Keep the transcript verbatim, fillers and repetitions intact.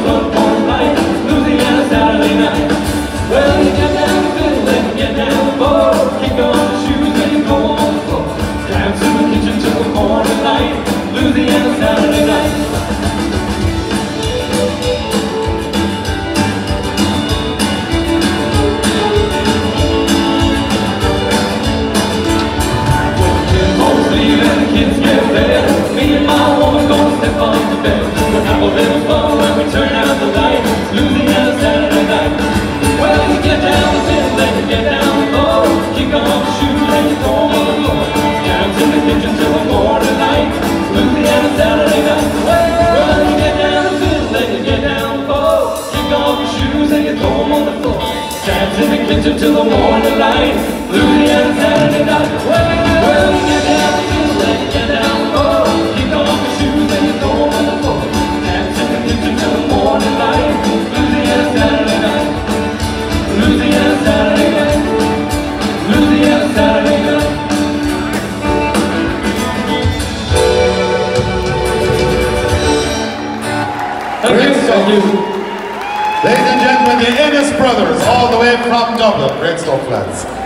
up all night, Louisiana Saturday night. Well, you get down the fiddle and you get down the board, kick on the shoes and you go on the floor. Drive to the kitchen till the morning light, Louisiana Saturday night. In the kitchen till the morning light, Louisiana Saturday night. Well, well, you get down the fiddle and you get down the floor, kick off your shoes and you throw them on the floor. Dance in the kitchen till the morning light, Louisiana Saturday night. Louisiana Saturday night. Louisiana Saturday night. Thank you. Thank you. Ladies and gentlemen, the Ennis Brothers, all the way from Dublin, Great Stone Flats.